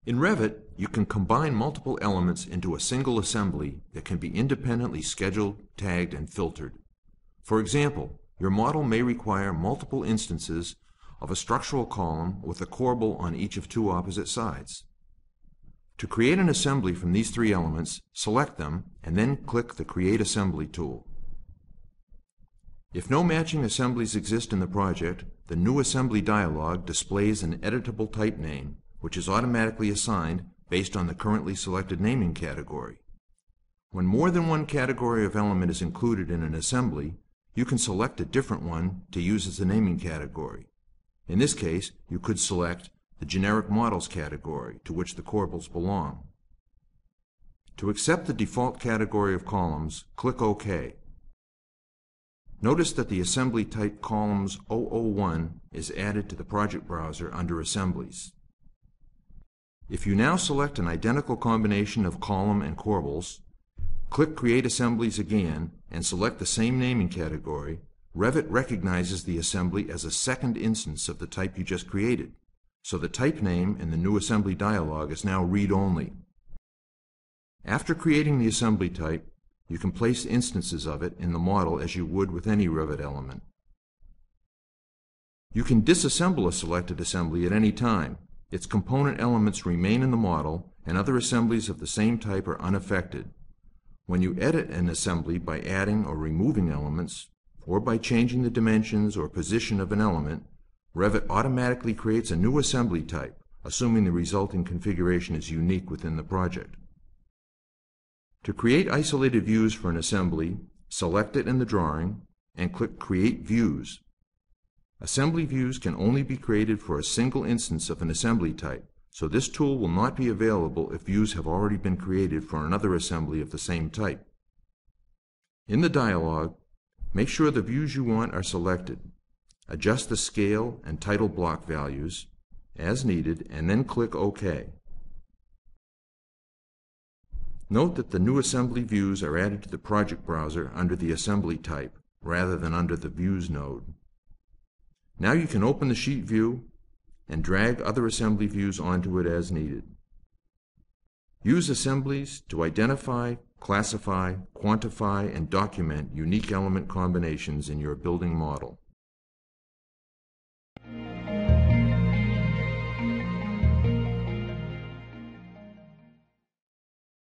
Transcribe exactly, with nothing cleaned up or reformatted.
In Revit, you can combine multiple elements into a single assembly that can be independently scheduled, tagged, and filtered. For example, your model may require multiple instances of a structural column with a corbel on each of two opposite sides. To create an assembly from these three elements, select them and then click the Create Assembly tool. If no matching assemblies exist in the project, the New Assembly dialog displays an editable type name, which is automatically assigned based on the currently selected naming category. When more than one category of element is included in an assembly, you can select a different one to use as a naming category. In this case, you could select the Generic Models category, to which the corbels belong. To accept the default category of columns, click OK. Notice that the assembly type Columns zero zero one is added to the project browser under Assemblies. If you now select an identical combination of column and corbels, click Create Assemblies again, and select the same naming category, Revit recognizes the assembly as a second instance of the type you just created, so the type name in the New Assembly dialog is now read-only. After creating the assembly type, you can place instances of it in the model as you would with any Revit element. You can disassemble a selected assembly at any time. Its component elements remain in the model, and other assemblies of the same type are unaffected. When you edit an assembly by adding or removing elements, or by changing the dimensions or position of an element, Revit automatically creates a new assembly type, assuming the resulting configuration is unique within the project. To create isolated views for an assembly, select it in the drawing and click Create Views. Assembly views can only be created for a single instance of an assembly type, so this tool will not be available if views have already been created for another assembly of the same type. In the dialog, make sure the views you want are selected. Adjust the scale and title block values as needed, and then click OK. Note that the new assembly views are added to the project browser under the assembly type, rather than under the Views node. Now you can open the sheet view and drag other assembly views onto it as needed. Use assemblies to identify, classify, quantify, and document unique element combinations in your building model.